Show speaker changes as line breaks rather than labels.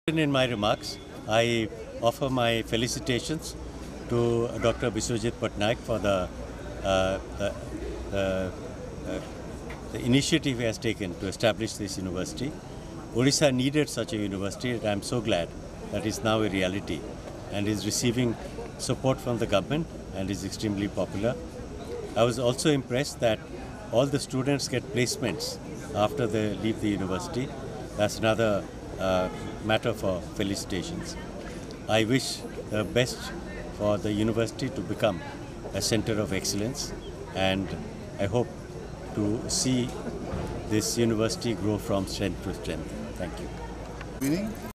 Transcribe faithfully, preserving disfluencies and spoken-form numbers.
In my remarks, I offer my felicitations to Doctor Biswajit Patnaik for the, uh, the, the, uh, the initiative he has taken to establish this university. Odisha needed such a university, and I am so glad that is now a reality and is receiving support from the government and is extremely popular. I was also impressed that all the students get placements after they leave the university. That's another uh, matter for felicitations. I wish the best for the university to become a center of excellence, and I hope to see this university grow from strength to strength. Thank you.
Meaning?